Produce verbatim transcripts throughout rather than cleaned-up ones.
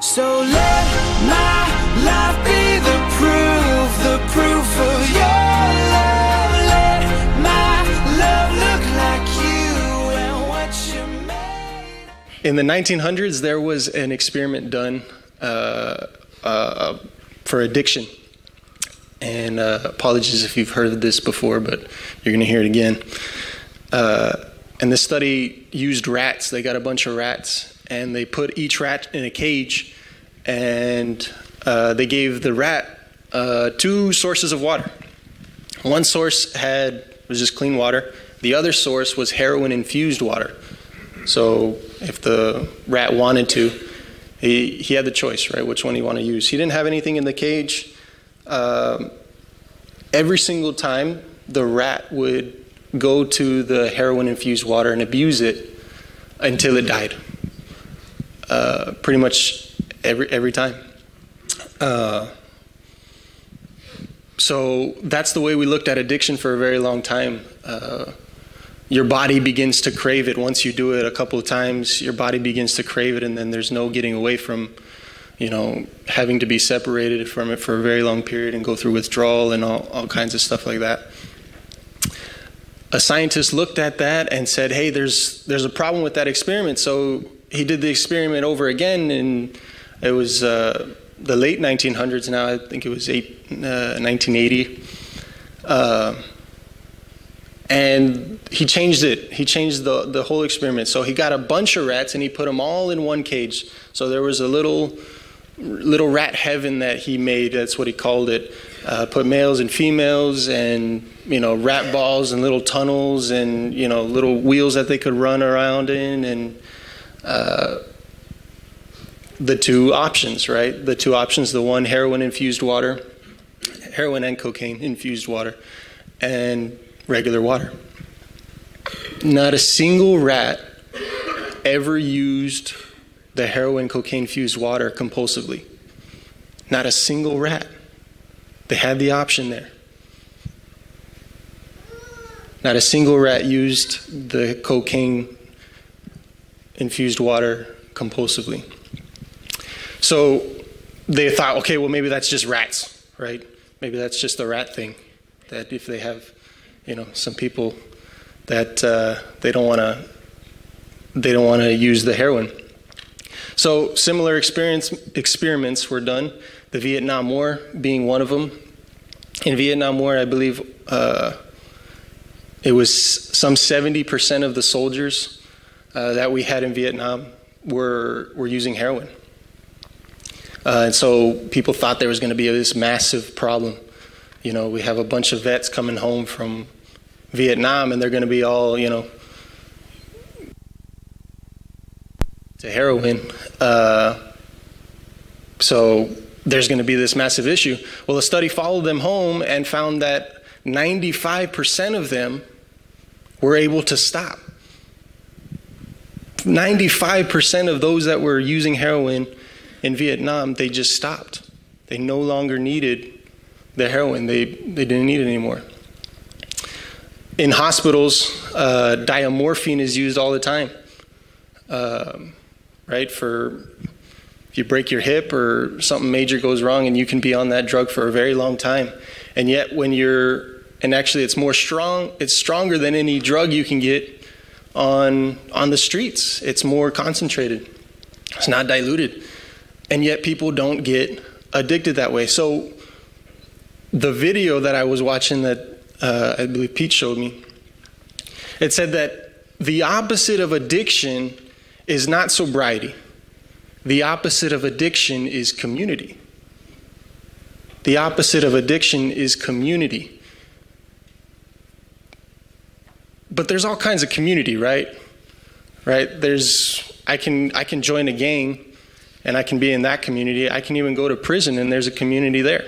So let my life be the proof, the proof of your love. Let my love look like you and what you made. In the nineteen hundreds, there was an experiment done uh, uh, for addiction. And uh, apologies if you've heard of this before, but you're going to hear it again. Uh, and this study used rats. They got a bunch of rats, and they put each rat in a cage, and uh, they gave the rat uh, two sources of water. One source had was just clean water. The other source was heroin-infused water. So if the rat wanted to, he, he had the choice, right, which one he wanted to use. He didn't have anything in the cage. Um, every single time, the rat would go to the heroin-infused water and abuse it until it died. Uh, pretty much every every time. Uh, so that's the way we looked at addiction for a very long time. Uh, your body begins to crave it. Once you do it a couple of times, your body begins to crave it, and then there's no getting away from, you know, having to be separated from it for a very long period and go through withdrawal and all, all kinds of stuff like that. A scientist looked at that and said, hey, there's there's a problem with that experiment. So he did the experiment over again, and it was uh, the late nineteen hundreds now. I think it was eight, uh, nineteen eighty. Uh, and he changed it. He changed the, the whole experiment. So he got a bunch of rats, and he put them all in one cage. So there was a little... little rat heaven that he made. That's what he called it. Uh, put males and females, and you know, rat balls and little tunnels, and you know, little wheels that they could run around in, and uh, the two options, right? The two options: the one heroin infused water, heroin and cocaine infused water, and regular water. Not a single rat ever used the heroin cocaine fused water compulsively. Not a single rat. They had the option there. Not a single rat used the cocaine infused water compulsively. So they thought, okay, well, maybe that's just rats, right? Maybe that's just a rat thing. That if they have, you know, some people that uh, they don't want to, they don't want to use the heroin. So similar experience, experiments were done, the Vietnam War being one of them. In Vietnam War, I believe uh, it was some seventy percent of the soldiers uh, that we had in Vietnam were, were using heroin. Uh, and so people thought there was going to be this massive problem. You know, we have a bunch of vets coming home from Vietnam, and they're going to be all, you know, to heroin. Uh, so there's going to be this massive issue. Well, a study followed them home and found that ninety-five percent of them were able to stop. ninety-five percent of those that were using heroin in Vietnam, they just stopped. They no longer needed the heroin. They, they didn't need it anymore. In hospitals, uh, diamorphine is used all the time. Um, right? For if you break your hip or something major goes wrong, and you can be on that drug for a very long time. And yet when you're, and actually it's more strong, it's stronger than any drug you can get on, on the streets. It's more concentrated. It's not diluted. And yet people don't get addicted that way. So the video that I was watching that uh, I believe Pete showed me, it said that the opposite of addiction is not sobriety. The opposite of addiction is community. The opposite of addiction is community. But there's all kinds of community, right? Right? There's, I can, I can join a gang and I can be in that community. I can even go to prison and there's a community there.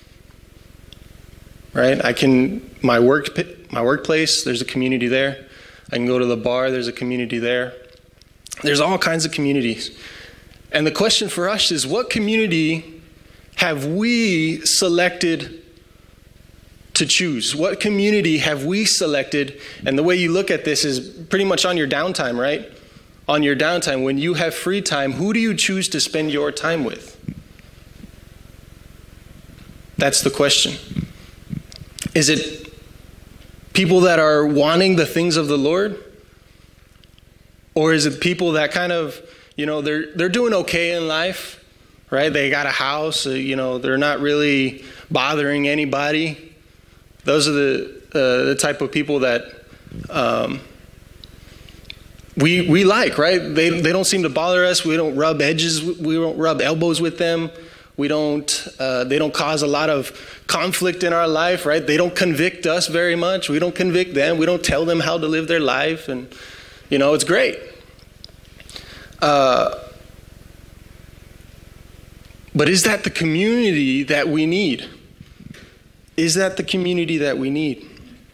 Right? I can, my work, my workplace, there's a community there. I can go to the bar, there's a community there. There's all kinds of communities. And the question for us is, what community have we selected to choose? What community have we selected? And the way you look at this is pretty much on your downtime, right? on your downtime, when you have free time, who do you choose to spend your time with? That's the question. Is it people that are wanting the things of the Lord? Or is it people that kind of, you know, they're they're doing okay in life, right? They got a house, uh, you know, they're not really bothering anybody. Those are the uh, the type of people that um, we we like, right? They they don't seem to bother us. We don't rub edges. We don't rub elbows with them. We don't. Uh, they don't cause a lot of conflict in our life, right? They don't convict us very much. We don't convict them. We don't tell them how to live their life, and you know, it's great. Uh, but is that the community that we need? Is that the community that we need?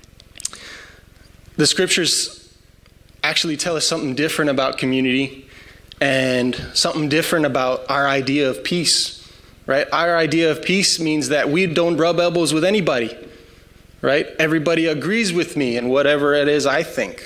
The scriptures actually tell us something different about community and something different about our idea of peace, right? Our idea of peace means that we don't rub elbows with anybody, right? Everybody agrees with me in whatever it is I think.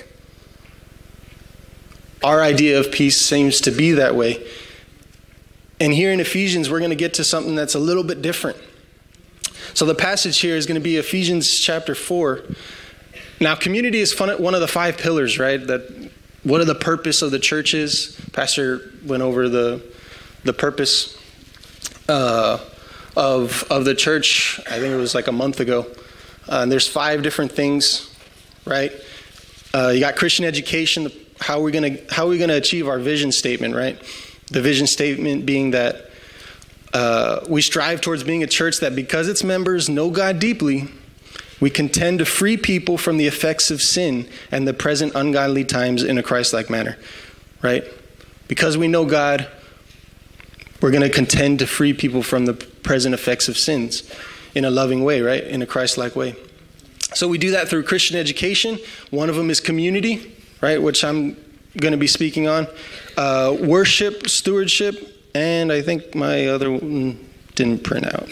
Our idea of peace seems to be that way. And here in Ephesians, we're going to get to something that's a little bit different. So the passage here is going to be Ephesians chapter four. Now, community is one of the five pillars, right? That what are the purpose of the church is. Pastor went over the the purpose uh, of of the church. I think it was like a month ago. Uh, and there's five different things, right? Uh, you got Christian education. How are we going to how are we going to achieve our vision statement, right? The vision statement being that uh, we strive towards being a church that, because its members know God deeply, we contend to free people from the effects of sin and the present ungodly times in a Christ-like manner, right? Because we know God, we're going to contend to free people from the present effects of sins in a loving way, right? In a Christ-like way. So we do that through Christian education. One of them is community, right? Which I'm going to be speaking on. Uh, worship, stewardship, and I think my other one didn't print out.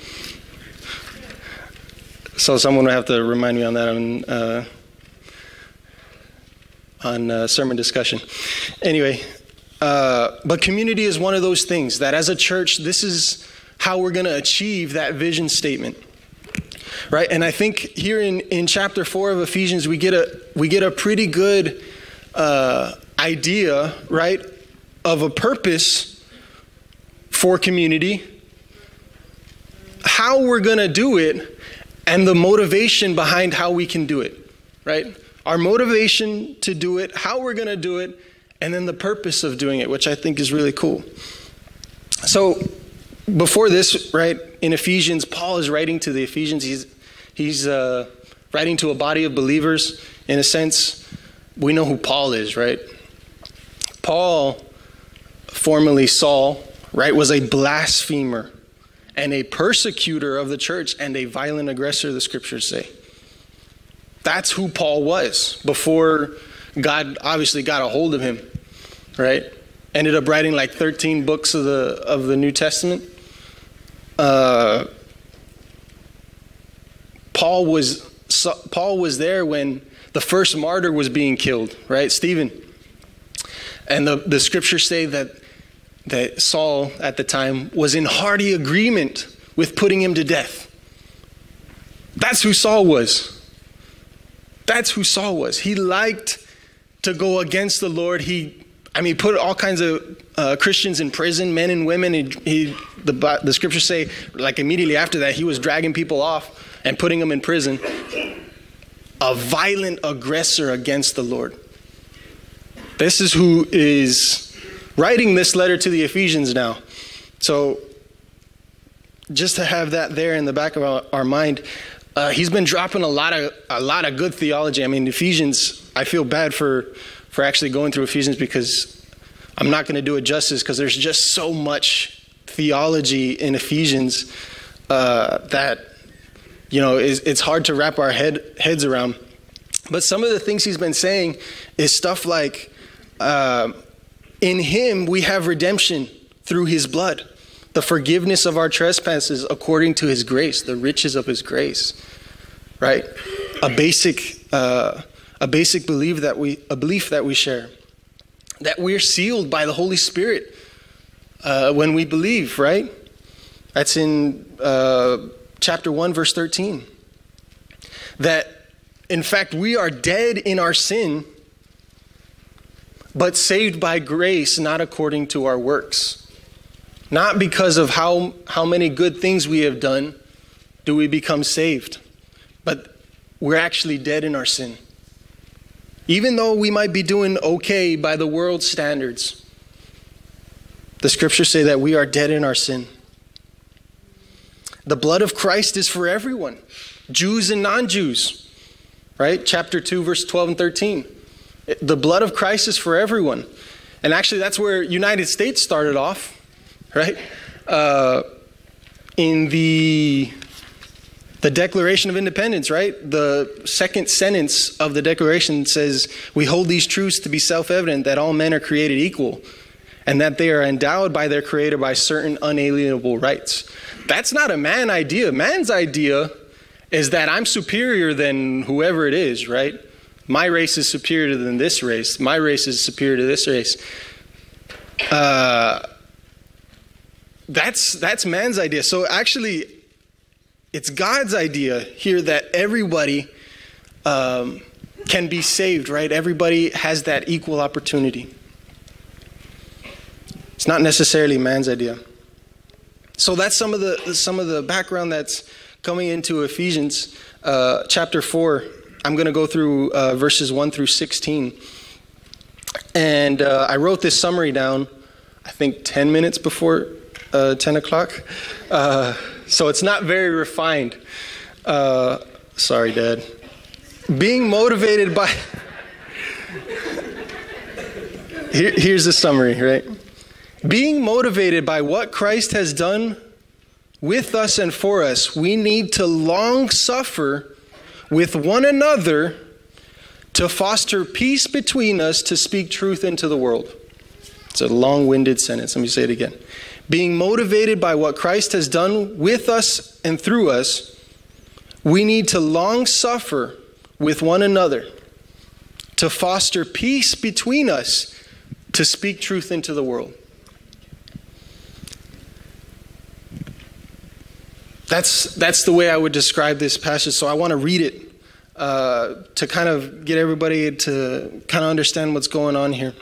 So someone will have to remind me on that on uh, on uh, sermon discussion. Anyway, uh, but community is one of those things that as a church, this is how we're going to achieve that vision statement, right? And I think here in, in chapter four of Ephesians, we get a we get a pretty good uh, idea, right, of a purpose for community, how we're going to do it, and the motivation behind how we can do it, right? Our motivation to do it, how we're going to do it, and then the purpose of doing it, which I think is really cool. So before this, right, in Ephesians, Paul is writing to the Ephesians. He's, he's uh, writing to a body of believers. In a sense, we know who Paul is, right? Paul, formerly Saul, right, was a blasphemer and a persecutor of the church and a violent aggressor, the scriptures say. That's who Paul was before God obviously got a hold of him, right? Ended up writing like thirteen books of the of the New Testament. Uh, Paul was Paul was there when the first martyr was being killed, right? Stephen. And the, the scriptures say that that Saul at the time was in hearty agreement with putting him to death. That's who Saul was. That's who Saul was. He liked to go against the Lord. He, I mean, put all kinds of uh, Christians in prison, men and women. He, he, the, the scriptures say, like immediately after that, he was dragging people off and putting them in prison. A violent aggressor against the Lord. This is who is writing this letter to the Ephesians now. So just to have that there in the back of our, our mind, uh, he's been dropping a lot of a lot of good theology. I mean, Ephesians, I feel bad for for actually going through Ephesians because I'm not going to do it justice because there's just so much theology in Ephesians uh, that, you know, is, it's hard to wrap our head heads around. But some of the things he's been saying is stuff like, uh, in him we have redemption through his blood, the forgiveness of our trespasses according to his grace, the riches of his grace, right? A basic, uh, a basic belief that we, a belief that we share. that we're sealed by the Holy Spirit uh, when we believe, right? That's in uh, chapter one, verse thirteen. That, in fact, we are dead in our sin, but saved by grace, not according to our works. Not because of how, how many good things we have done do we become saved, but we're actually dead in our sin. Even though we might be doing okay by the world's standards, the scriptures say that we are dead in our sin. The blood of Christ is for everyone, Jews and non-Jews, right? Chapter two, verse twelve and thirteen. The blood of Christ is for everyone. And actually, that's where United States started off, right? Uh, in the, the Declaration of Independence, right? The second sentence of the Declaration says, "We hold these truths to be self-evident, that all men are created equal, and that they are endowed by their Creator by certain unalienable rights." That's not a man idea. Man's idea is that I'm superior than whoever it is, right? My race is superior than this race. My race is superior to this race. Uh, that's that's man's idea. So actually, it's God's idea here that everybody um, can be saved, right? Everybody has that equal opportunity. It's not necessarily man's idea. So that's some of the some of the background that's coming into Ephesians uh, chapter four. I'm going to go through uh, verses one through sixteen. And uh, I wrote this summary down, I think ten minutes before uh, ten o'clock. Uh, so it's not very refined. Uh, sorry, Dad. Being motivated by... Here, here's the summary, right? Being motivated by what Christ has done with us and for us, we need to long suffer with one another to foster peace between us, to speak truth into the world. It's a long-winded sentence. Let me say it again. Being motivated by what Christ has done with us and through us, we need to long suffer with one another to foster peace between us, to speak truth into the world. That's that's the way I would describe this passage. So I want to read it uh, to kind of get everybody to kind of understand what's going on here.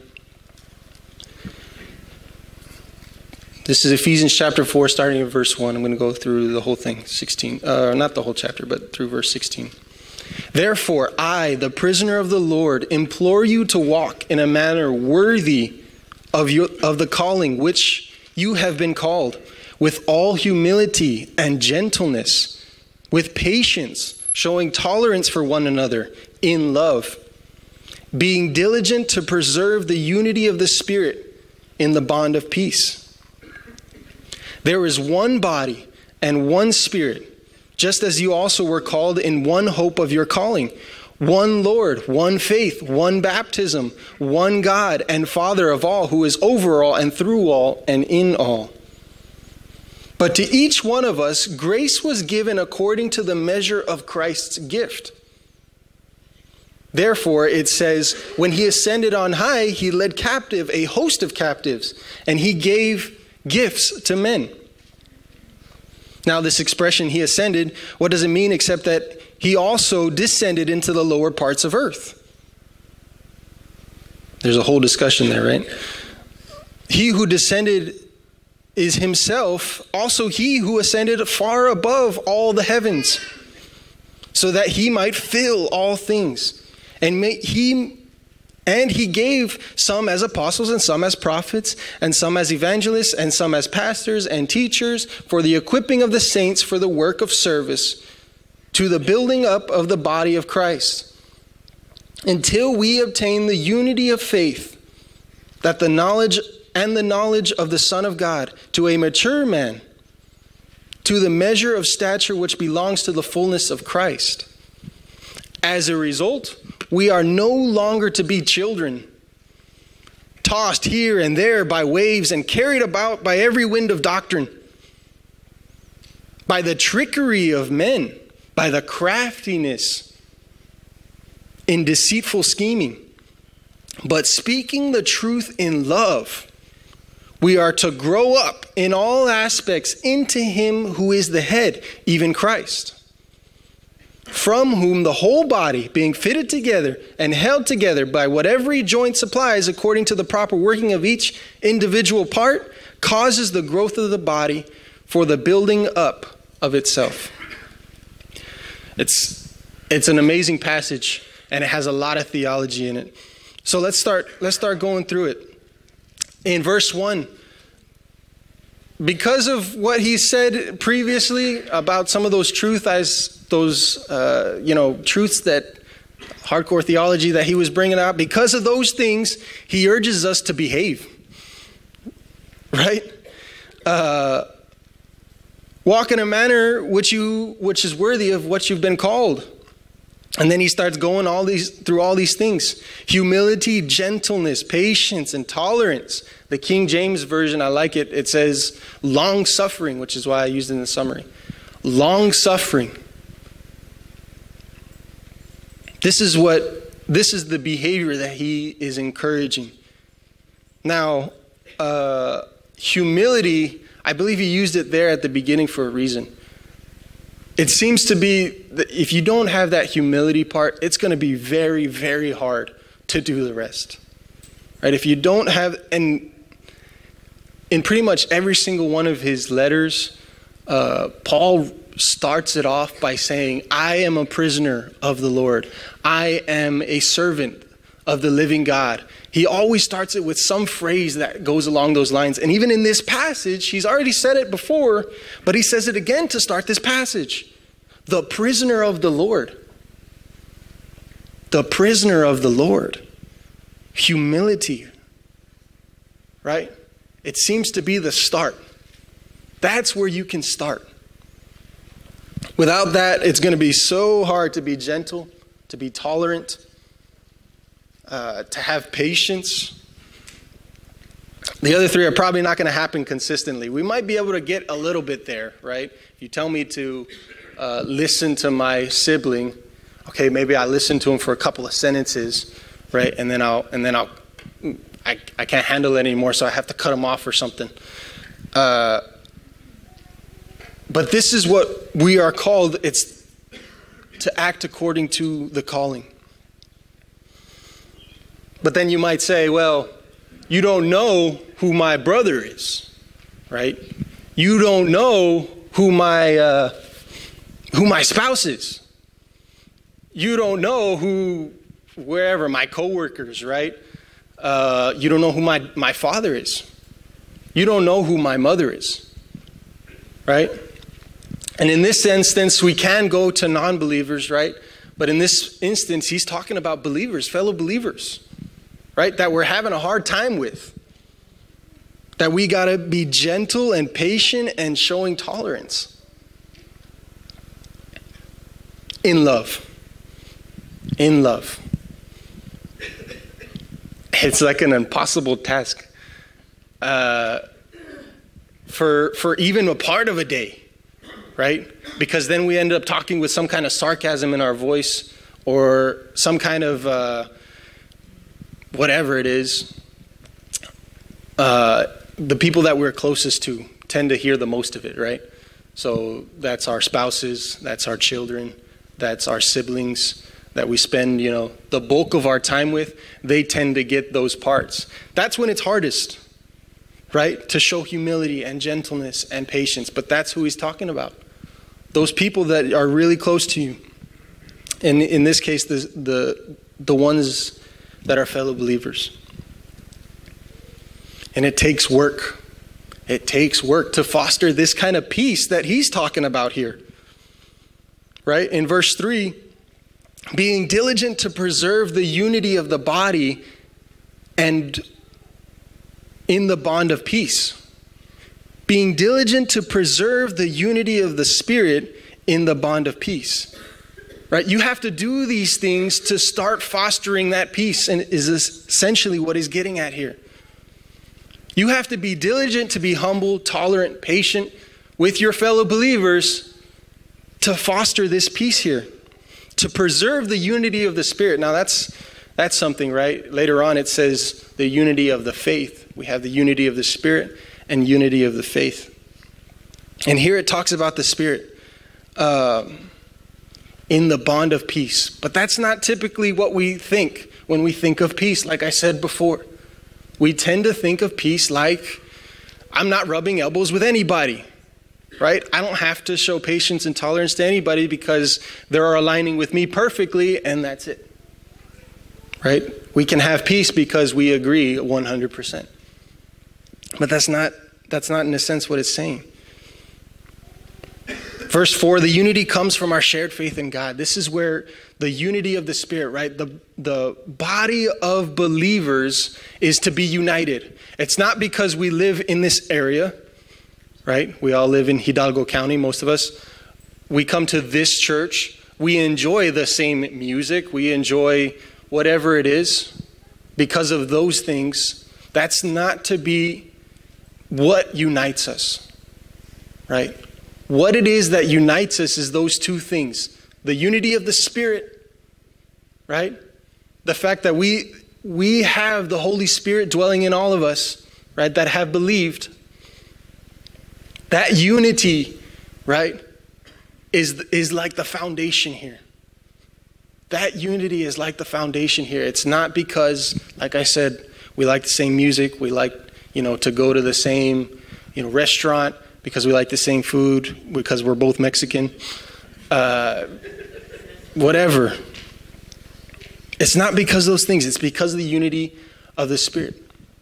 This is Ephesians chapter four, starting at verse one. I'm going to go through the whole thing, sixteen. Uh, not the whole chapter, but through verse sixteen. Therefore, I, the prisoner of the Lord, implore you to walk in a manner worthy of your, of the calling which you have been called, with all humility and gentleness, with patience, showing tolerance for one another in love, being diligent to preserve the unity of the Spirit in the bond of peace. There is one body and one Spirit, just as you also were called in one hope of your calling, one Lord, one faith, one baptism, one God and Father of all, who is over all and through all and in all. But to each one of us, grace was given according to the measure of Christ's gift. Therefore, it says, when he ascended on high, he led captive a host of captives, and he gave gifts to men. Now, this expression, he ascended, what does it mean except that he also descended into the lower parts of earth? There's a whole discussion there, right? He who descended is himself also he who ascended far above all the heavens, so that he might fill all things. And may, he and he gave some as apostles, and some as prophets, and some as evangelists, and some as pastors and teachers, for the equipping of the saints for the work of service, to the building up of the body of Christ, until we obtain the unity of faith, that the knowledge and the knowledge of the Son of God, to a mature man, to the measure of stature which belongs to the fullness of Christ. As a result, we are no longer to be children, tossed here and there by waves and carried about by every wind of doctrine, by the trickery of men, by the craftiness in deceitful scheming. But speaking the truth in love, we are to grow up in all aspects into him who is the head, even Christ, from whom the whole body, being fitted together and held together by what every joint supplies according to the proper working of each individual part, causes the growth of the body for the building up of itself. It's, it's an amazing passage, and it has a lot of theology in it. So let's start, let's start going through it. In verse one, because of what he said previously about some of those truth as those uh, you know truths that hardcore theology that he was bringing out, because of those things, he urges us to behave. Right? Uh, walk in a manner which you which is worthy of what you've been called. And then he starts going all these through all these things. Humility, gentleness, patience, and tolerance. The King James Version, I like it. It says long suffering, which is why I used it in the summary. Long suffering. This is what this is the behavior that he is encouraging. Now, uh, humility, I believe he used it there at the beginning for a reason. It seems to be that if you don't have that humility part, it's going to be very, very hard to do the rest. Right? If you don't have, and in pretty much every single one of his letters, uh, Paul starts it off by saying, I am a prisoner of the Lord. I am a servant of the living God. He always starts it with some phrase that goes along those lines. And even in this passage, he's already said it before, but he says it again to start this passage. The prisoner of the Lord. The prisoner of the Lord. Humility. Right? It seems to be the start. That's where you can start. Without that, it's going to be so hard to be gentle, to be tolerant, Uh, to have patience. The other three are probably not going to happen consistently. We might be able to get a little bit there, right? If you tell me to uh, listen to my sibling, okay, maybe I listen to him for a couple of sentences, right? And then I'll, and then I'll, I, I can't handle it anymore, so I have to cut him off or something. Uh, but this is what we are called. It's to act according to the calling. But then you might say, well, you don't know who my brother is, right? You don't know who my uh, who my spouse is. You don't know who, wherever, my coworkers, right? Uh, you don't know who my, my father is. You don't know who my mother is, right? And in this instance, we can go to non-believers, right? But in this instance, he's talking about believers, fellow believers. Right? That we're having a hard time with. That we got to be gentle and patient and showing tolerance. In love. In love. It's like an impossible task. Uh, for, for even a part of a day. Right? Because then we end up talking with some kind of sarcasm in our voice. Or some kind of... Uh, whatever it is, uh, the people that we're closest to tend to hear the most of it, right? So that's our spouses, that's our children, that's our siblings that we spend, you know, the bulk of our time with. They tend to get those parts. That's when it's hardest, right? To show humility and gentleness and patience. But that's who he's talking about. Those people that are really close to you. And in this case, the the the ones that are fellow believers. And it takes work. It takes work to foster this kind of peace that he's talking about here. Right? In verse three, being diligent to preserve the unity of the body and in the bond of peace. Being diligent to preserve the unity of the Spirit in the bond of peace. Right? You have to do these things to start fostering that peace, and is essentially what he's getting at here. You have to be diligent to be humble, tolerant, patient with your fellow believers to foster this peace here, to preserve the unity of the Spirit. Now that's That's something, right? Later on it says the unity of the faith. We have the unity of the Spirit and unity of the faith. And here it talks about the Spirit uh, in the bond of peace. But that's not typically what we think when we think of peace, like I said before. We tend to think of peace like, I'm not rubbing elbows with anybody, right? I don't have to show patience and tolerance to anybody because they're aligning with me perfectly, and that's it, right? We can have peace because we agree one hundred percent. But that's not, that's not in a sense what it's saying. Verse four, the unity comes from our shared faith in God. This is where the unity of the Spirit, right? The, the body of believers is to be united. It's not because we live in this area, right? We all live in Hidalgo County, most of us. We come to this church. We enjoy the same music. We enjoy whatever it is because of those things. That's not to be what unites us, right? What it is that unites us is those two things. The unity of the Spirit, right? The fact that we we have the Holy Spirit dwelling in all of us, right, that have believed. That unity, right, is, is like the foundation here. That unity is like the foundation here. It's not because, like I said, we like the same music, we like, you know, to go to the same, you know, restaurant, because we like the same food, because we're both Mexican, uh, whatever. It's not because of those things. It's because of the unity of the Spirit.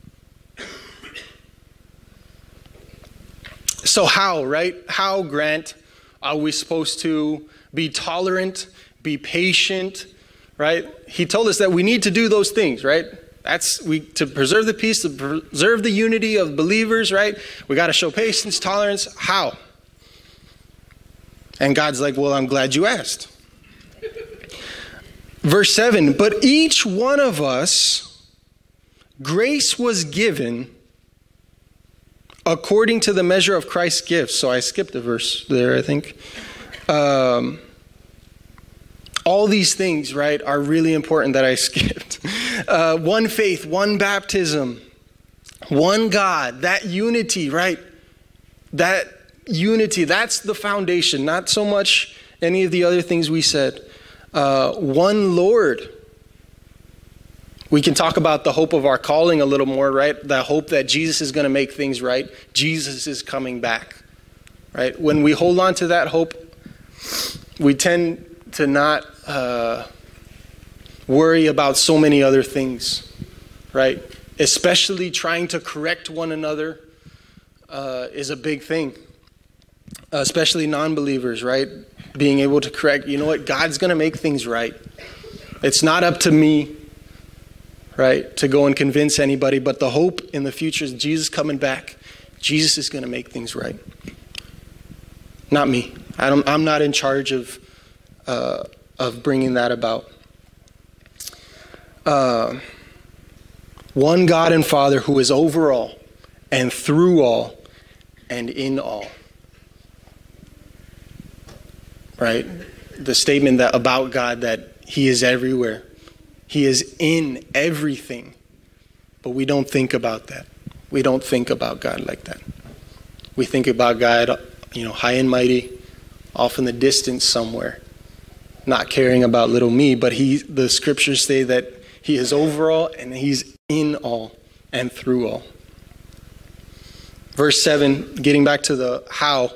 So how, right? How, Grant, are we supposed to be tolerant, be patient, right? He told us that we need to do those things, right? That's we to preserve the peace, to preserve the unity of believers, right? We got to show patience, tolerance. How? And God's like, well, I'm glad you asked. Verse seven, but each one of us, grace was given according to the measure of Christ's gift. So I skipped a verse there, I think. Um, all these things, right, are really important that I skipped. Uh, one faith, one baptism, one God, that unity, right? That unity, that's the foundation, not so much any of the other things we said. Uh, one Lord. We can talk about the hope of our calling a little more, right? The hope that Jesus is going to make things right. Jesus is coming back, right? When we hold on to that hope, we tend to not uh, worry about so many other things, right? Especially trying to correct one another uh, is a big thing. Uh, especially non-believers, right? Being able to correct, you know what? God's going to make things right. It's not up to me, right, to go and convince anybody, but the hope in the future is Jesus coming back. Jesus is going to make things right. Not me. I don't, I'm not in charge of uh, of bringing that about. Uh, one God and Father who is over all and through all and in all. Right? The statement that about God that he is everywhere. He is in everything. But we don't think about that. We don't think about God like that. We think about God, you know, high and mighty, off in the distance somewhere, not caring about little me, but he, the scriptures say that he is over all and he's in all and through all. Verse seven, getting back to the how.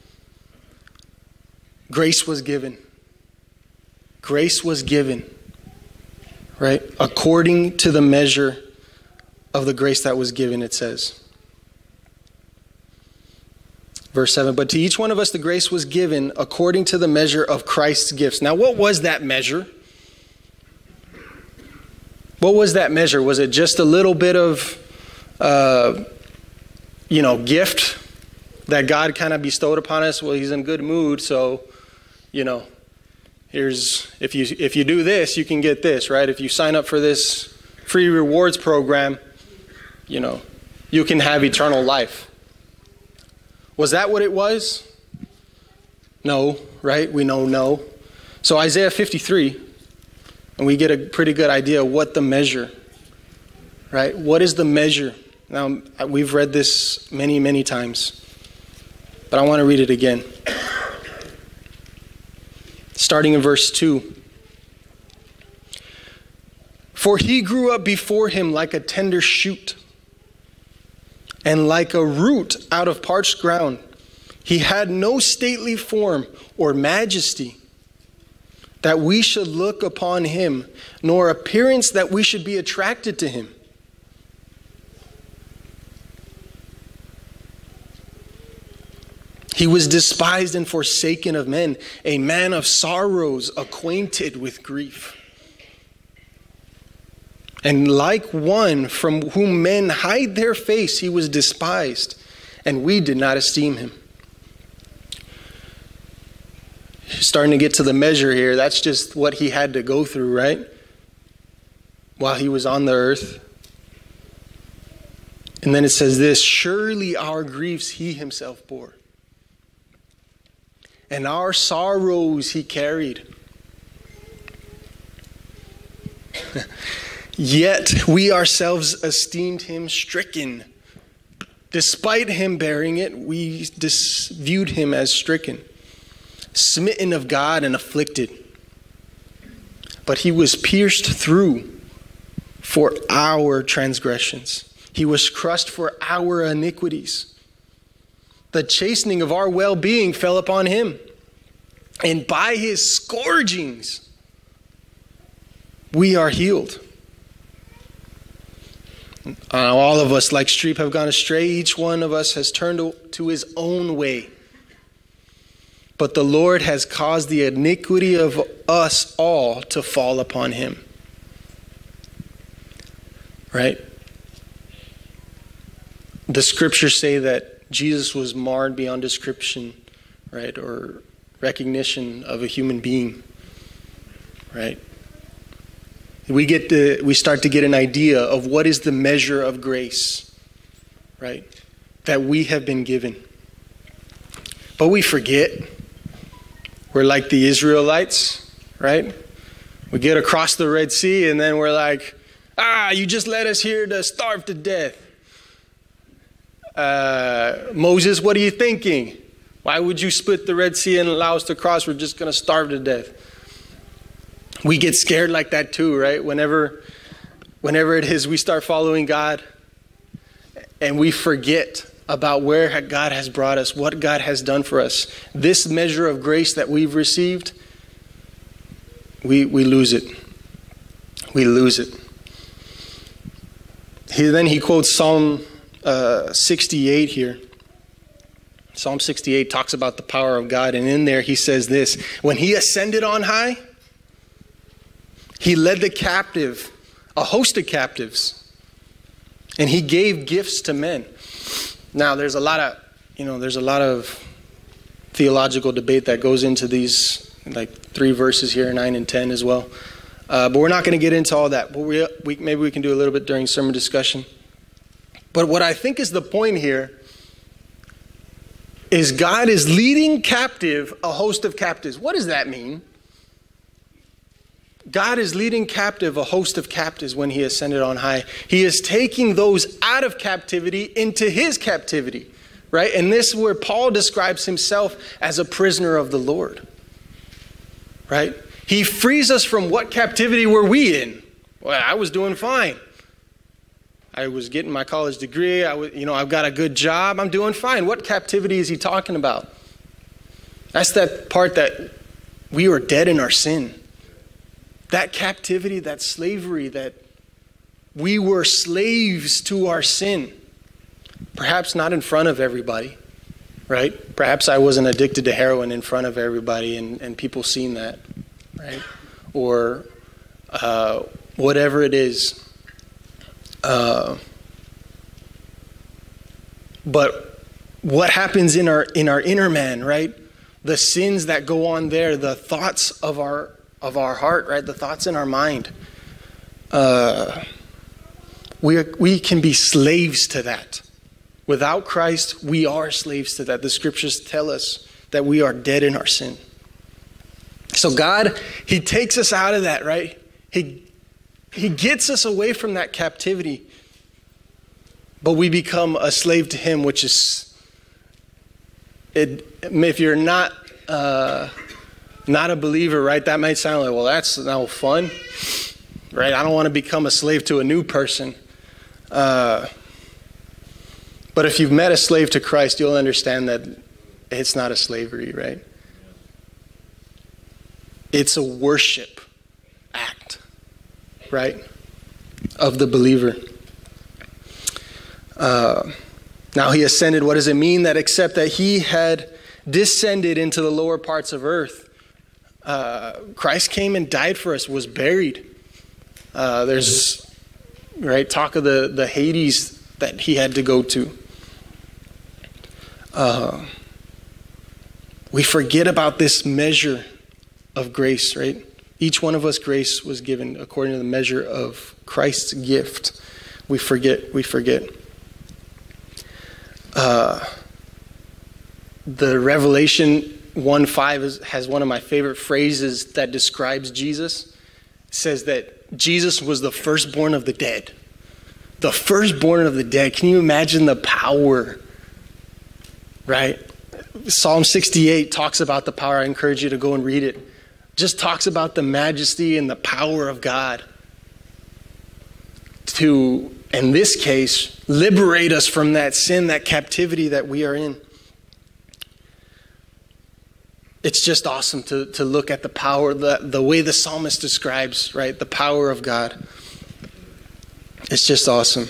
Grace was given. Grace was given, right? According to the measure of the grace that was given, it says. Verse seven, but to each one of us the grace was given according to the measure of Christ's gifts. Now, what was that measure? What was that measure? Was it just a little bit of, uh, you know, gift that God kind of bestowed upon us? Well, he's in good mood, so, you know, here's, if you if you do this, you can get this, right? If you sign up for this free rewards program, you know, you can have eternal life. Was that what it was? No, right? We know no. So Isaiah fifty-three, And we get a pretty good idea of what the measure, right? What is the measure? Now, we've read this many, many times, but I want to read it again. Starting in verse two. For he grew up before him like a tender shoot, and like a root out of parched ground. He had no stately form or majesty that we should look upon him, nor appearance that we should be attracted to him. He was despised and forsaken of men, a man of sorrows, acquainted with grief. And like one from whom men hide their face, he was despised, and we did not esteem him. Starting to get to the measure here. That's just what he had to go through, right? While he was on the earth. And then it says this, surely our griefs he himself bore, and our sorrows he carried. Yet we ourselves esteemed him stricken. Despite him bearing it, we dis- viewed him as stricken, smitten of God and afflicted. But he was pierced through for our transgressions. He was crushed for our iniquities. The chastening of our well-being fell upon him, and by his scourgings we are healed. Uh, all of us, like sheep, have gone astray. Each one of us has turned to, to his own way. But the Lord has caused the iniquity of us all to fall upon him. Right? The scriptures say that Jesus was marred beyond description, right? Or recognition of a human being. Right? We get to, we start to get an idea of what is the measure of grace, right? That we have been given. But we forget. We're like the Israelites, right? We get across the Red Sea and then we're like, ah, you just led us here to starve to death. Uh, Moses, what are you thinking? Why would you split the Red Sea and allow us to cross? We're just going to starve to death. We get scared like that too, right? Whenever, whenever it is we start following God and we forget about where God has brought us, what God has done for us. This measure of grace that we've received, we, we lose it. We lose it. He, then he quotes Psalm uh, sixty-eight here. Psalm sixty-eight talks about the power of God, and in there he says this, when he ascended on high, he led the captive, a host of captives, and he gave gifts to men. Now, there's a lot of, you know, there's a lot of theological debate that goes into these, like three verses here, nine and ten as well. Uh, but we're not going to get into all that. But we, we, maybe we can do a little bit during sermon discussion. But what I think is the point here is God is leading captive a host of captives. What does that mean? God is leading captive a host of captives when he ascended on high. He is taking those out of captivity into his captivity, right? And this is where Paul describes himself as a prisoner of the Lord, right? He frees us from what captivity were we in? Well, I was doing fine. I was getting my college degree. I was, you know, I've got a good job. I'm doing fine. What captivity is he talking about? That's that part that we were dead in our sin. That captivity, that slavery, that we were slaves to our sin. Perhaps not in front of everybody, right? Perhaps I wasn't addicted to heroin in front of everybody and, and people seen that, right? Or uh, whatever it is. Uh, but what happens in our in our inner man, right? The sins that go on there, the thoughts of our of our heart, right? The thoughts in our mind. Uh, we are, we can be slaves to that. Without Christ, we are slaves to that. The scriptures tell us that we are dead in our sin. So God, he takes us out of that, right? He, he gets us away from that captivity, but we become a slave to him, which is, it, if you're not uh, not a believer, right, that might sound like, well, that's no fun, right? I don't want to become a slave to a new person. Uh, but if you've met a slave to Christ, you'll understand that it's not a slavery, right? It's a worship act, right, of the believer. Uh, now he ascended. What does it mean? That except that he had descended into the lower parts of earth, uh, Christ came and died for us, was buried. Uh, there's, right, talk of the, the Hades that he had to go to. Uh, we forget about this measure of grace, right? Each one of us, grace was given according to the measure of Christ's gift. We forget, we forget. Uh, the Revelation one five is, has one of my favorite phrases that describes Jesus. It says that Jesus was the firstborn of the dead. The firstborn of the dead. Can you imagine the power, right? Psalm sixty-eight talks about the power. I encourage you to go and read it. Just talks about the majesty and the power of God to, in this case, liberate us from that sin, that captivity that we are in. It's just awesome to, to look at the power, the, the way the psalmist describes, right, the power of God. It's just awesome.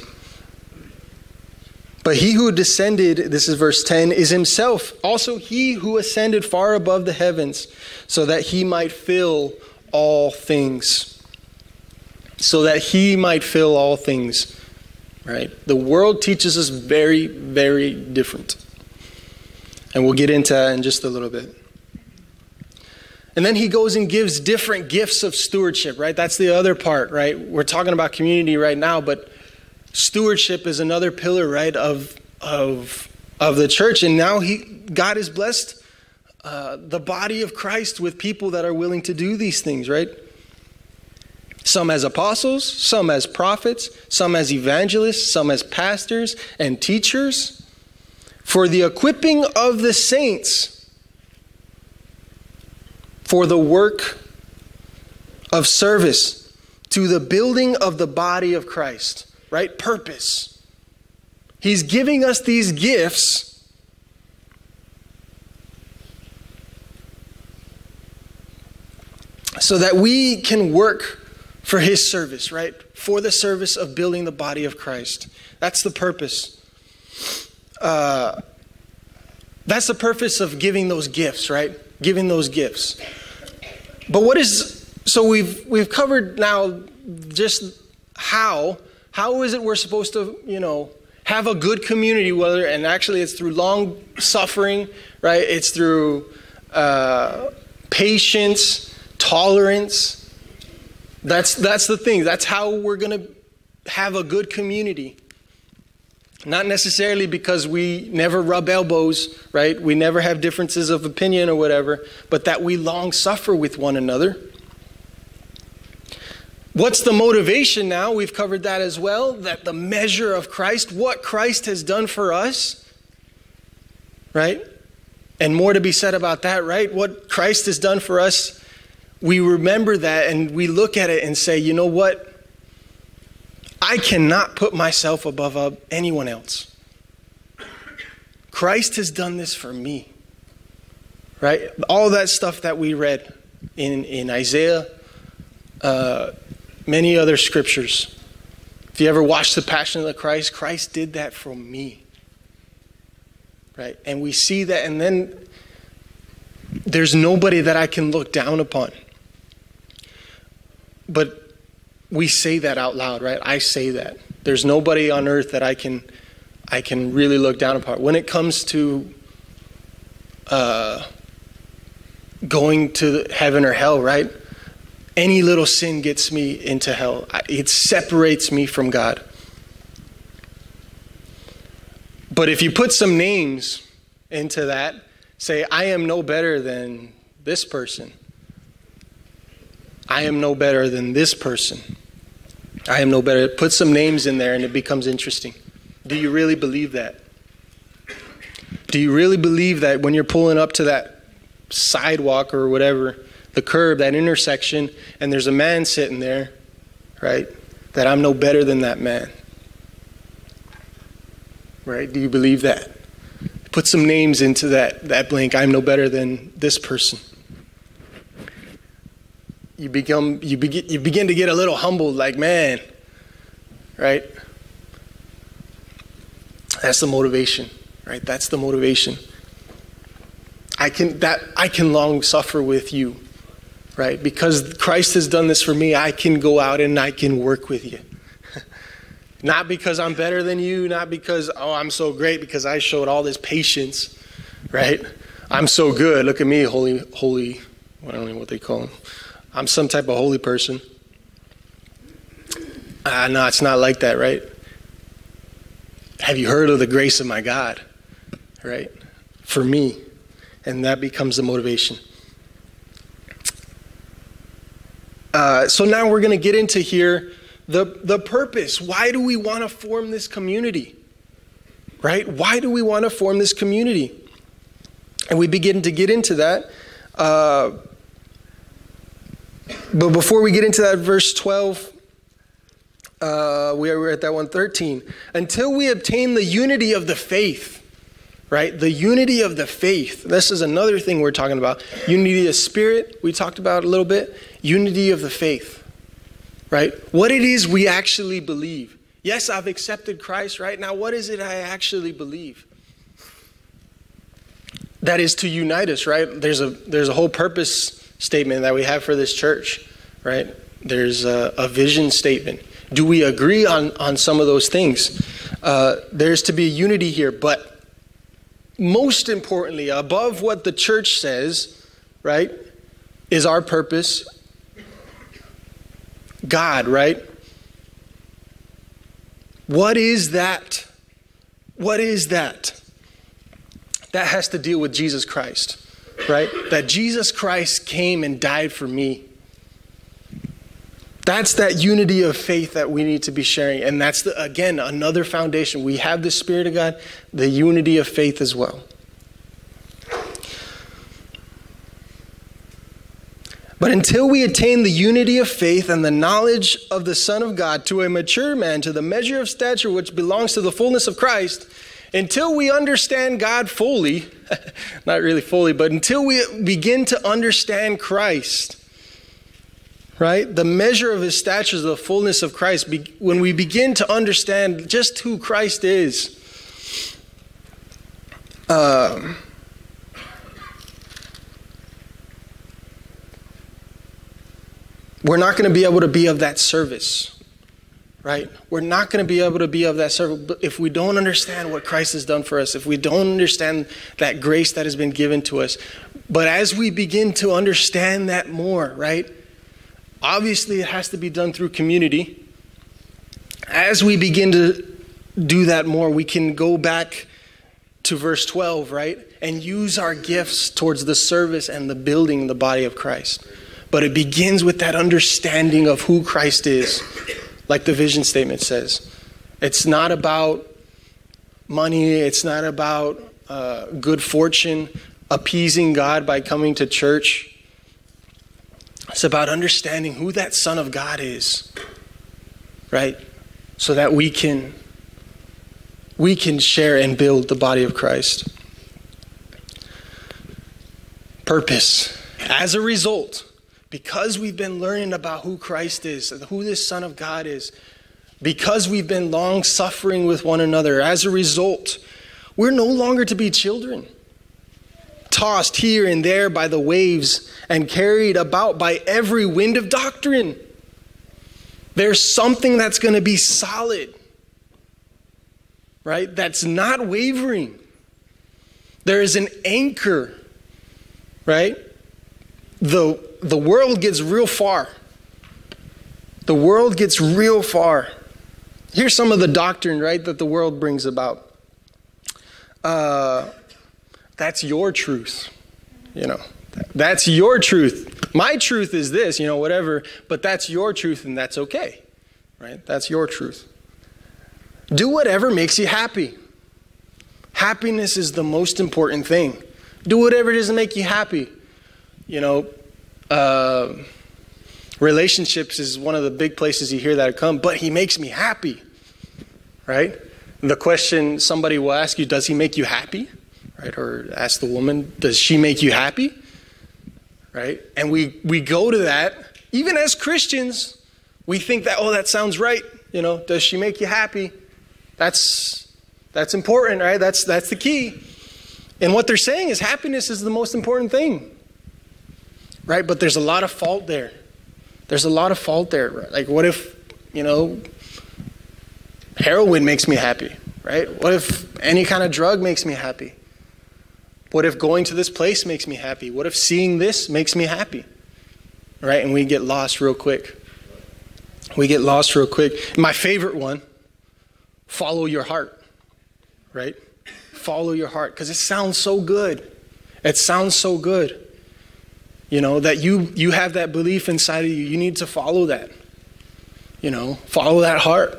But he who descended, this is verse ten, is himself also he who ascended far above the heavens, so that he might fill all things. So that he might fill all things. Right? The world teaches us very, very different. And we'll get into that in just a little bit. And then he goes and gives different gifts of stewardship, right? That's the other part, right? We're talking about community right now, but stewardship is another pillar, right, of of of the church. And now he, God has blessed uh, the body of Christ with people that are willing to do these things, right? Some as apostles, some as prophets, some as evangelists, some as pastors and teachers, for the equipping of the saints, for the work of service, to the building of the body of Christ. Right? Purpose. He's giving us these gifts so that we can work for his service, right? For the service of building the body of Christ. That's the purpose. Uh, that's the purpose of giving those gifts, right? Giving those gifts. But what is, so we've we've covered now just how How is it we're supposed to, you know, have a good community, whether, and actually it's through long suffering, right? It's through uh, patience, tolerance. That's, that's the thing. That's how we're going to have a good community. Not necessarily because we never rub elbows, right? We never have differences of opinion or whatever, but that we long suffer with one another. What's the motivation now? We've covered that as well. That the measure of Christ, what Christ has done for us, right? And more to be said about that, right? What Christ has done for us, we remember that and we look at it and say, you know what? I cannot put myself above anyone else. Christ has done this for me, right? All that stuff that we read in, in Isaiah, uh, many other scriptures. If you ever watched The Passion of the Christ, Christ did that for me. Right? And we see that, and then there's nobody that I can look down upon. But we say that out loud, right? I say that. There's nobody on earth that I can I can really look down upon. When it comes to uh, going to heaven or hell, right? Any little sin gets me into hell. It separates me from God. But if you put some names into that, say, I am no better than this person. I am no better than this person. I am no better. Put some names in there and it becomes interesting. Do you really believe that? Do you really believe that when you're pulling up to that sidewalk or whatever, the curb, that intersection, and there's a man sitting there, right, that I'm no better than that man? Right? Do you believe that? Put some names into that, that blank. I'm no better than this person. You become, you begin, you begin to get a little humbled, like, man, right? That's the motivation, right? That's the motivation. I can that I can long suffer with you, right? Because Christ has done this for me, I can go out and I can work with you. Not because I'm better than you, not because, oh, I'm so great because I showed all this patience, right? I'm so good. Look at me, holy, holy, I don't know what they call them. I'm some type of holy person. Ah, no, it's not like that, right? Have you heard of the grace of my God, right? For me. And that becomes the motivation. Uh, so now we're going to get into here the, the purpose. Why do we want to form this community? Right? Why do we want to form this community? And we begin to get into that. Uh, but before we get into that, verse twelve, uh, we are at that one thirteen. Until we obtain the unity of the faith. Right? The unity of the faith. This is another thing we're talking about. Unity of spirit, we talked about a little bit. Unity of the faith. Right? What it is we actually believe. Yes, I've accepted Christ, right? Now, what is it I actually believe? That is to unite us, right? There's a there's a whole purpose statement that we have for this church, right? There's a, a vision statement. Do we agree on, on some of those things? Uh, there's to be unity here, but most importantly, above what the church says, right, is our purpose. God, right? What is that? What is that? That has to deal with Jesus Christ, right? That Jesus Christ came and died for me. That's that unity of faith that we need to be sharing. And that's, the, again, another foundation. We have the Spirit of God, the unity of faith as well. But until we attain the unity of faith and the knowledge of the Son of God, to a mature man, to the measure of stature which belongs to the fullness of Christ, until we understand God fully, not really fully, but until we begin to understand Christ, right? The measure of his stature is the fullness of Christ. When we begin to understand just who Christ is, um, we're not going to be able to be of that service, right? We're not going to be able to be of that service if we don't understand what Christ has done for us, if we don't understand that grace that has been given to us. But as we begin to understand that more, right? Obviously, it has to be done through community. As we begin to do that more, we can go back to verse twelve, right? And use our gifts towards the service and the building the body of Christ. But it begins with that understanding of who Christ is, like the vision statement says. It's not about money. It's not about uh, good fortune, appeasing God by coming to church. It's about understanding who that Son of God is, right? So that we can, we can share and build the body of Christ. Purpose. As a result, because we've been learning about who Christ is, who this Son of God is, because we've been long suffering with one another, as a result, we're no longer to be children, tossed here and there by the waves and carried about by every wind of doctrine. There's something that's going to be solid, right? That's not wavering. There is an anchor, right? The, the world gets real far. The world gets real far. Here's some of the doctrine, right, that the world brings about. Uh, that's your truth, you know. That's your truth. My truth is this, you know, whatever, but that's your truth and that's okay, right? That's your truth. Do whatever makes you happy. Happiness is the most important thing. Do whatever doesn't make you happy. You know, uh, relationships is one of the big places you hear that come, but he makes me happy, right? The question somebody will ask you, does he make you happy? Right? Or ask the woman, does she make you happy? Right? And we, we go to that, even as Christians, we think that, oh, that sounds right. You know, does she make you happy? That's that's important, right? That's that's the key. And what they're saying is happiness is the most important thing. Right? But there's a lot of fault there. There's a lot of fault there. Right? Like, what if, you know, heroin makes me happy, right? What if any kind of drug makes me happy? What if going to this place makes me happy? What if seeing this makes me happy? Right? And we get lost real quick. We get lost real quick. My favorite one, follow your heart, right? Follow your heart, because it sounds so good. It sounds so good. You know, that you you have that belief inside of you. You need to follow that. You know, follow that heart.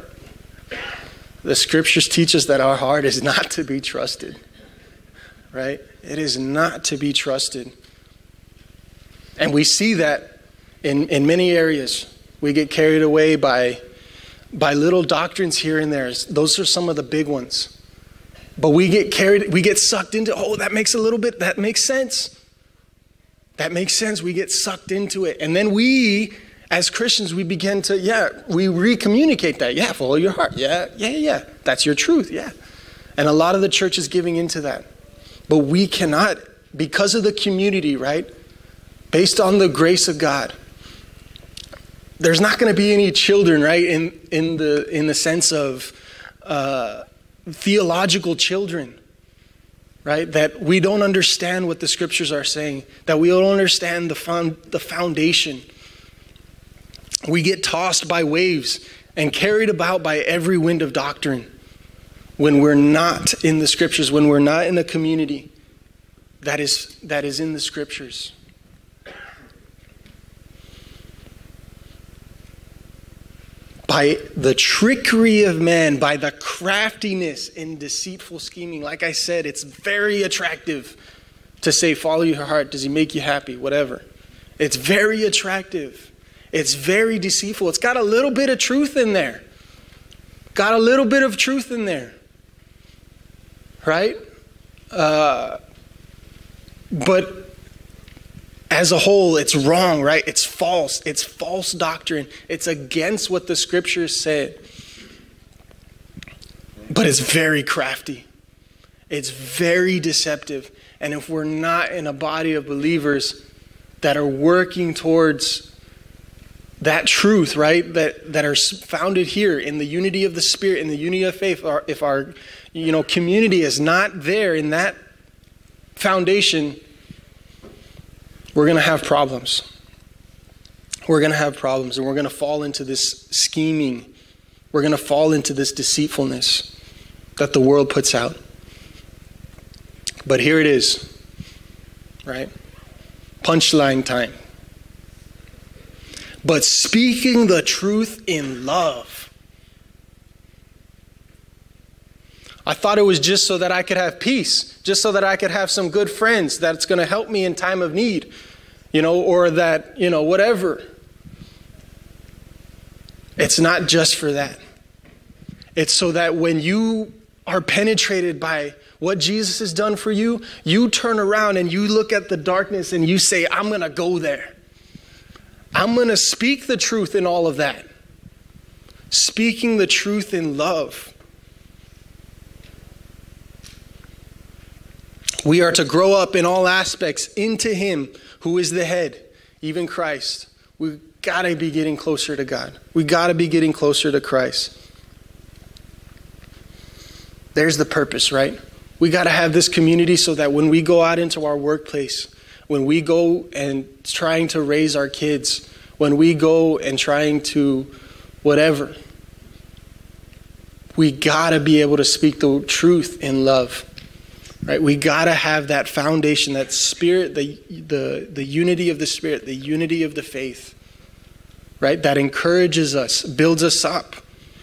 The scriptures teach us that our heart is not to be trusted. Right? It is not to be trusted. And we see that in, in many areas. We get carried away by, by little doctrines here and there. Those are some of the big ones. But we get carried, we get sucked into, oh, that makes a little bit, that makes sense. That makes sense. We get sucked into it. And then we, as Christians, we begin to, yeah, we re-communicate that. Yeah, follow your heart. Yeah, yeah, yeah. That's your truth. Yeah. And a lot of the church is giving into that. But we cannot, because of the community, right? Based on the grace of God. There's not going to be any children, right? In in the in the sense of uh, theological children, right? That we don't understand what the scriptures are saying. That we don't understand the found, the foundation. We get tossed by waves and carried about by every wind of doctrine. When we're not in the scriptures, when we're not in a community that is that is in the scriptures. By the trickery of man, by the craftiness and deceitful scheming. Like I said, it's very attractive to say, follow your heart. Does he make you happy? Whatever. It's very attractive. It's very deceitful. It's got a little bit of truth in there. Got a little bit of truth in there. Right? Uh, but as a whole, it's wrong, right? It's false. It's false doctrine. It's against what the scriptures said. But it's very crafty. It's very deceptive. And if we're not in a body of believers that are working towards that truth, right, that, that are founded here in the unity of the Spirit, in the unity of faith, or if our you know, community is not there in that foundation, we're going to have problems. We're going to have problems, and we're going to fall into this scheming. We're going to fall into this deceitfulness that the world puts out. But here it is, right? Punchline time. But speaking the truth in love. I thought it was just so that I could have peace, just so that I could have some good friends that's going to help me in time of need, you know, or that, you know, whatever. It's not just for that. It's so that when you are penetrated by what Jesus has done for you, you turn around and you look at the darkness and you say, I'm going to go there. I'm going to speak the truth in all of that. Speaking the truth in love. We are to grow up in all aspects into Him who is the head, even Christ. We've got to be getting closer to God. We've got to be getting closer to Christ. There's the purpose, right? We got to have this community so that when we go out into our workplace, when we go and trying to raise our kids, when we go and trying to whatever, we got to be able to speak the truth in love. Right? We got to have that foundation, that spirit, the, the, the unity of the spirit, the unity of the faith, right? That encourages us, builds us up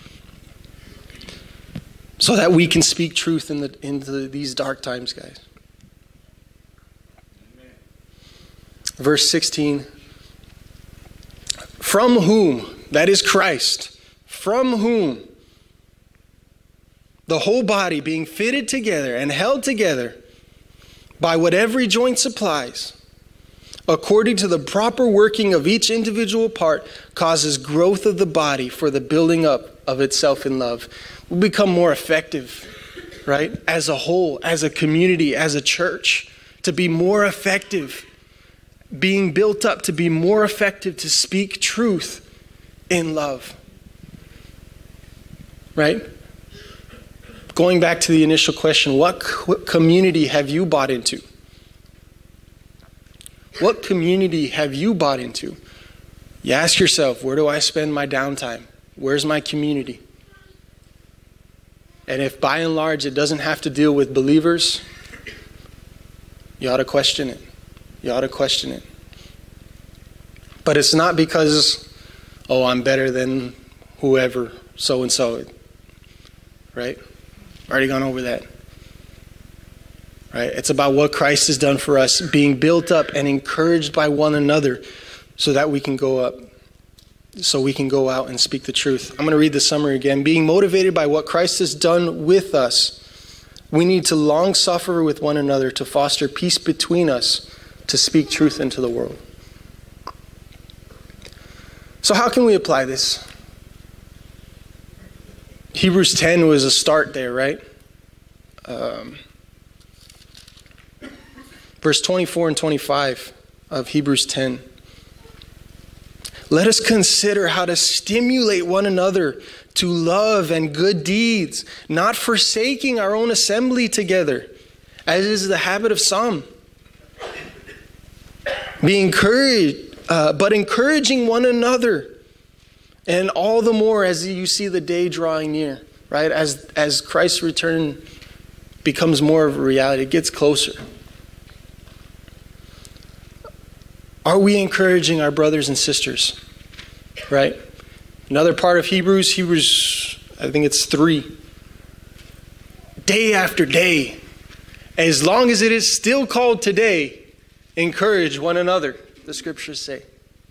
so that we can speak truth in the, into these dark times, guys. Verse sixteen, from whom, that is Christ, from whom the whole body being fitted together and held together by what every joint supplies, according to the proper working of each individual part, causes growth of the body for the building up of itself in love. We'll become more effective, right? As a whole, as a community, as a church, to be more effective, being built up to be more effective, to speak truth in love, right? Going back to the initial question, what community have you bought into? What community have you bought into? You ask yourself, where do I spend my downtime? Where's my community? And if by and large it doesn't have to deal with believers, you ought to question it. You ought to question it. But it's not because, oh, I'm better than whoever, so-and-so, right? Already gone over that. Right? It's about what Christ has done for us, being built up and encouraged by one another so that we can go up, so we can go out and speak the truth. I'm going to read the summary again. Being motivated by what Christ has done with us, we need to long suffer with one another to foster peace between us, to speak truth into the world. So how can we apply this? Hebrews ten was a start there, right? Um, verse twenty-four and twenty-five of Hebrews ten. Let us consider how to stimulate one another to love and good deeds, not forsaking our own assembly together, as is the habit of some. Be encouraged, uh, but encouraging one another. And all the more as you see the day drawing near, right? As as Christ's return becomes more of a reality, it gets closer. Are we encouraging our brothers and sisters? Right? Another part of Hebrews, Hebrews, I think it's three. Day after day, as long as it is still called today, encourage one another, the scriptures say.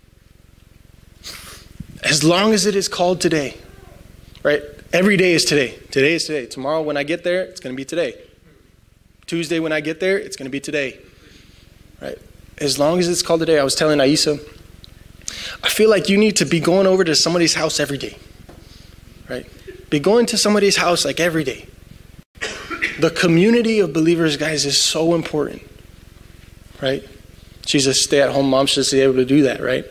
As long as it is called today, right? Every day is today. Today is today. Tomorrow when I get there, it's going to be today. Tuesday when I get there, it's going to be today, right? As long as it's called today. I was telling Aisa, I feel like you need to be going over to somebody's house every day, right? Be going to somebody's house like every day. The community of believers, guys, is so important, right? She's a stay-at-home mom. She's able to do that, right?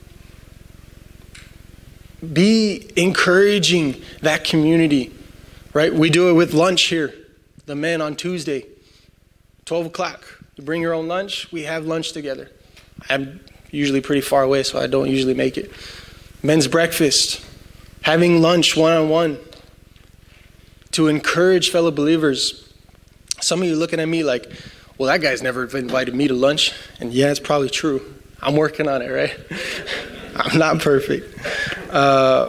Be encouraging that community, right? We do it with lunch here. The men on Tuesday, twelve o'clock. You bring your own lunch. We have lunch together. I'm usually pretty far away, so I don't usually make it. Men's breakfast. Having lunch one-on-one to encourage fellow believers. Some of you looking at me like, well, that guy's never invited me to lunch. And yeah, it's probably true. I'm working on it, right? I'm not perfect. Uh,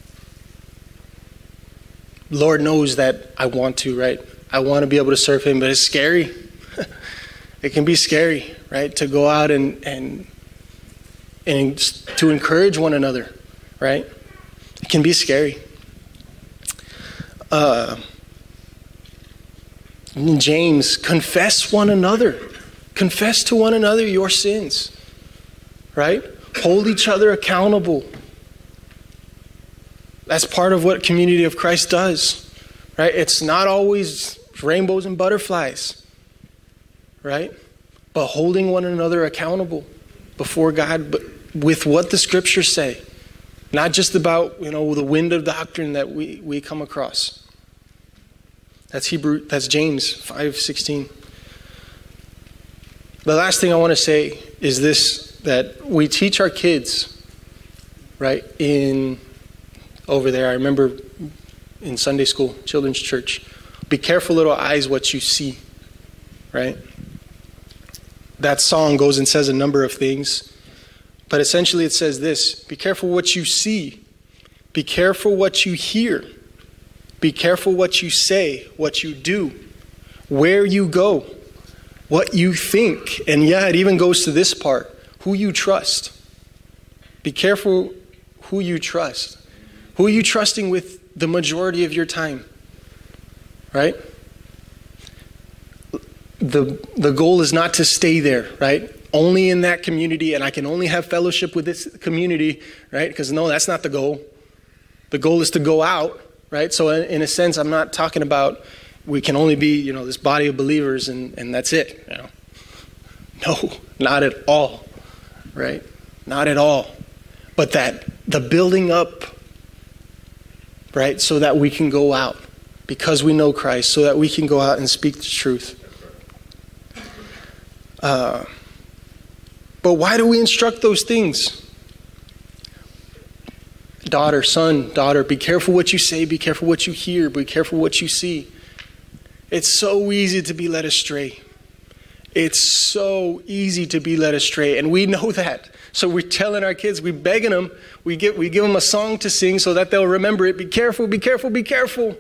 Lord knows that I want to, right? I want to be able to serve him, but it's scary. It can be scary, right? To go out and, and, and to encourage one another, right? It can be scary. Uh, in James, confess one another. Confess to one another your sins, right? Hold each other accountable. That's part of what Community of Christ does, right? It's not always rainbows and butterflies, right? But holding one another accountable before God, but with what the scriptures say. Not just about, you know, the wind of doctrine that we, we come across. That's Hebrew, that's James five sixteen. The last thing I want to say is this, that we teach our kids, right, in over there. I remember in Sunday school, children's church, be careful, little eyes, what you see. right? That song goes and says a number of things, but essentially it says this: be careful what you see, be careful what you hear, be careful what you say, what you do, where you go, what you think. And yeah, it even goes to this part: who you trust. Be careful who you trust. Who are you trusting with the majority of your time? Right? The, the goal is not to stay there, right? Only in that community, and I can only have fellowship with this community, right? Because no, that's not the goal. The goal is to go out, right? So in, in a sense, I'm not talking about we can only be, you know, this body of believers and, and that's it. You know? No, not at all, right? Not at all. But that the building up, right, so that we can go out because we know Christ, so that we can go out and speak the truth. Uh, but why do we instruct those things? Daughter, son, daughter, be careful what you say, be careful what you hear, be careful what you see. It's so easy to be led astray. It's so easy to be led astray, and we know that. So we're telling our kids, we're begging them, we give, we give them a song to sing so that they'll remember it. Be careful, be careful, be careful.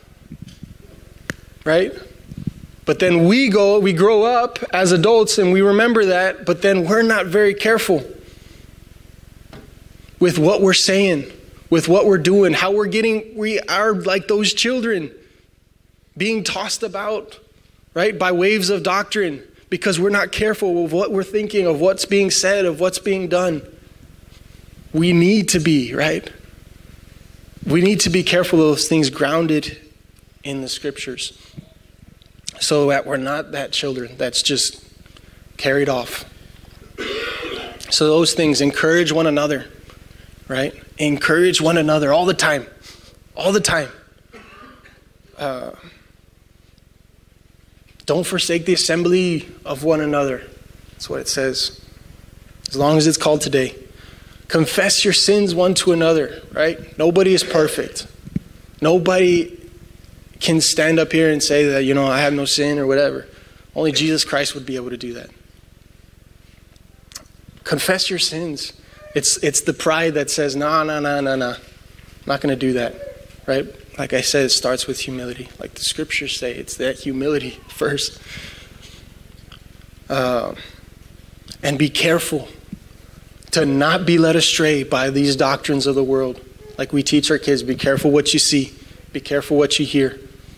Right? But then we go, we grow up as adults and we remember that, but then we're not very careful with what we're saying, with what we're doing, how we're getting, we are like those children being tossed about, right, by waves of doctrine because we're not careful of what we're thinking, of what's being said, of what's being done. We need to be, right? We need to be careful of those things grounded in the scriptures, so that we're not that children that's just carried off. So those things, encourage one another, right? Encourage one another all the time. All the time. Uh, don't forsake the assembly of one another. That's what it says. As long as it's called today. Confess your sins one to another, right? Nobody is perfect. Nobody can stand up here and say that, you know, I have no sin or whatever. Only Jesus Christ would be able to do that. Confess your sins. It's it's the pride that says, no, no, no, no, no. I'm not going to do that, right? Like I said, it starts with humility. Like the scriptures say, it's that humility first. Uh, and be careful to not be led astray by these doctrines of the world. Like we teach our kids, be careful what you see. Be careful what you hear.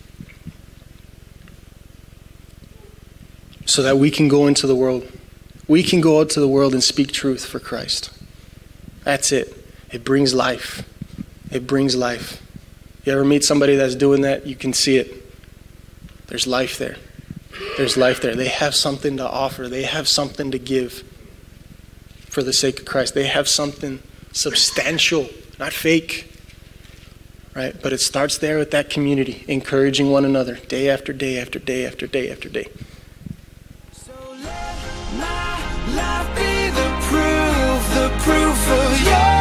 So that we can go into the world. We can go out to the world and speak truth for Christ. That's it. It brings life. It brings life. You ever meet somebody that's doing that? You can see it. There's life there. There's life there. They have something to offer. They have something to give for the sake of Christ. They have something substantial, not fake. Right? But it starts there with that community, encouraging one another day after day after day after day after day. So let my life be the proof, the proof of your